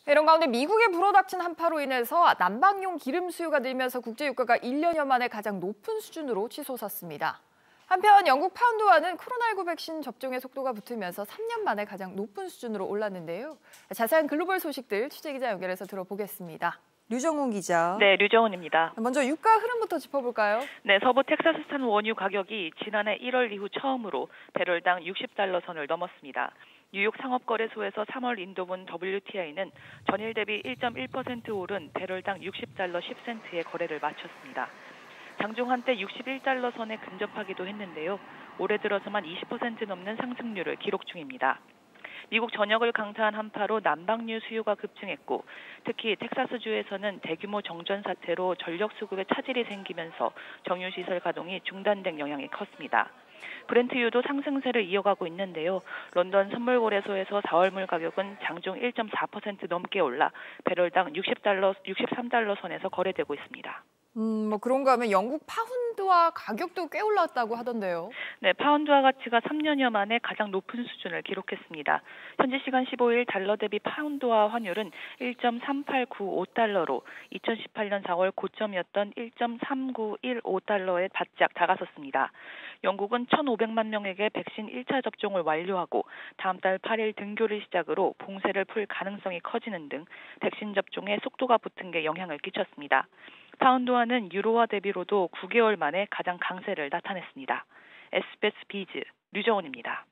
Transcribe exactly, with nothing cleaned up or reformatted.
이런 가운데 미국에 불어닥친 한파로 인해서 난방용 기름 수요가 늘면서 국제유가가 일 년여 만에 가장 높은 수준으로 치솟았습니다. 한편 영국 파운드화는 코로나십구 백신 접종의 속도가 붙으면서 삼 년 만에 가장 높은 수준으로 올랐는데요. 자세한 글로벌 소식들 취재기자 연결해서 들어보겠습니다. 류정훈 기자. 네, 류정훈입니다. 먼저 유가 흐름부터 짚어볼까요? 네, 서부 텍사스산 원유 가격이 지난해 일월 이후 처음으로 배럴당 육십 달러 선을 넘었습니다. 뉴욕 상업거래소에서 삼월 인도분 더블유티아이는 전일 대비 일 점 일 퍼센트 오른 배럴당 육십 달러 십 센트의 거래를 마쳤습니다. 장중 한때 육십일 달러 선에 근접하기도 했는데요. 올해 들어서만 이십 퍼센트 넘는 상승률을 기록 중입니다. 미국 전역을 강타한 한파로 난방유 수요가 급증했고 특히 텍사스주에서는 대규모 정전 사태로 전력 수급에 차질이 생기면서 정유시설 가동이 중단된 영향이 컸습니다. 브렌트유도 상승세를 이어가고 있는데요. 런던 선물거래소에서 사월물 가격은 장중 일 점 사 퍼센트 넘게 올라 배럴당 육십 달러, 육십삼 달러 선에서 거래되고 있습니다. 음, 뭐 그런가 하면 영국 파운드화 가격도 꽤 올랐다고 하던데요. 네, 파운드화 가치가 삼 년여 만에 가장 높은 수준을 기록했습니다. 현지 시간 십오일 달러 대비 파운드화 환율은 일 점 삼팔구오 달러로 이천십팔 년 사월 고점이었던 일 점 삼구일오 달러에 바짝 다가섰습니다. 영국은 천오백만 명에게 백신 일 차 접종을 완료하고 다음 달 팔일 등교를 시작으로 봉쇄를 풀 가능성이 커지는 등 백신 접종에 속도가 붙은 게 영향을 끼쳤습니다. 파운드화는 유로화 대비로도 구 개월 만에 가장 강세를 나타냈습니다. 에스비에스 비즈 류정훈입니다.